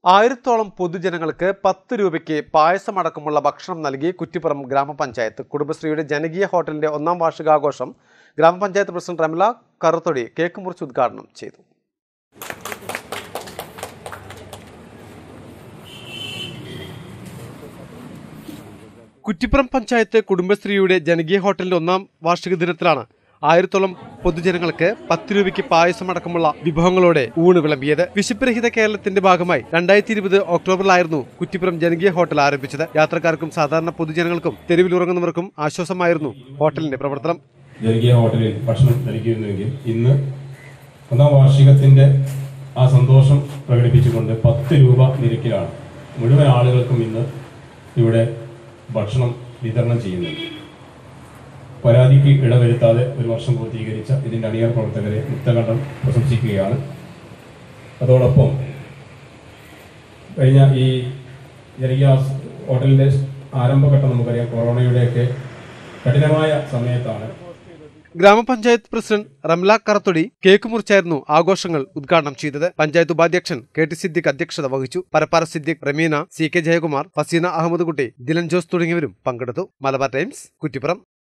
1000-ഓളം പൊതുജനങ്ങൾക്ക് 10 രൂപയ്ക്ക് പായസമടക്കമുള്ള ഭക്ഷണം നൽകി കുറ്റിപ്പുറം ഗ്രാമപഞ്ചായത്ത്. കുടുംബശ്രീയുടെ ജനകീയ ഹോട്ടലിന്റെ 1ാം വാർഷികാഘോഷം ഗ്രാമപഞ്ചായത്ത് പ്രസിഡന്റ് റംല കറുത്തൊടി കേക്ക് മുറിച്ച് ഉദ്ഘാടനം ചെയ്തു. കുറ്റിപ്പുറം പഞ്ചായത്ത് കുടുംബശ്രീയുടെ ജനകീയ ഹോട്ടലിന്റെ 1ാം വാർഷിക ദിനത്തിലാണ് 1000-ഓളം പൊതുജനങ്ങൾക്ക് 10 രൂപയ്ക്ക് പായസമടക്കമുള്ള വിഭവങ്ങളോടെ ഊണ് വിളമ്പിയത്. വിശപ്പുരഹിത കേരളത്തിന്റെ ഭാഗമായി 2020 ഒക്ടോബറിലായിരുന്നു കുറ്റിപ്പുറം ജനകീയ ഹോട്ടൽ ആരംഭിച്ചത്. യാത്രക്കാർക്കും സാധാരണ പൊതുജനങ്ങൾക്കും തെരുവിൽ ഉറങ്ങുന്നവർക്കും ആശ്വാസമായിരുന്നു ഹോട്ടലിന്റെ പ്രവർത്തനം. ജനകീയ ഹോട്ടലിൽ ഭക്ഷണം നൽകിയിരുന്നുവെങ്കിൽ ഇന്ന് 1ാം വാർഷികത്തിന്റെ ആ സന്തോഷം പ്രകടിപ്പിച്ചുകൊണ്ട് 10 രൂപ നിരക്കിലാണ് മുഴുവൻ ആളുകൾക്കും ഇന്ന് ഇവിടെ ഭക്ഷണം വിതരണം ചെയ്യുന്നത്. പരാതിക്ക് ഇടവരുത്താതെ ഒരു വർഷം പൂർത്തീകരിച്ച ഇതിന്റെ അണിയർ പ്രവർത്തകരെ മുക്തകണ്ഠം പ്രശംസിക്കുകയാണ്. അതോടൊപ്പം കഴിഞ്ഞ ഈ ജനകീയ ഹോട്ടലിന്റെ ആരംഭഘട്ടം നമുക്കറിയാം, കൊറോണയുടെയൊക്കെ കഠിനമായ സമയത്താണ്. ഗ്രാമപഞ്ചായത്ത് പ്രസിഡന്റ് റംല കറുത്തൊടി കേക്ക് മുറിച്ചായിരുന്നു ആഘോഷങ്ങൾ ഉദ്ഘാടനം ചെയ്തത്. പഞ്ചായത്ത് ഉപാധ്യക്ഷൻ KT സിദ്ദിഖ് അധ്യക്ഷത വഹിച്ചു. പരപ്പാറ സിദ്ദിഖ്, റമീന, CK ജയകുമാർ, ഫസീന അഹമ്മദ് കുട്ടി, ദിലൻ ജോസ് തുടങ്ങിയവരും പങ്കെടുത്തു. മലബാർ ടൈംസ്, കുറ്റിപ്പുറം.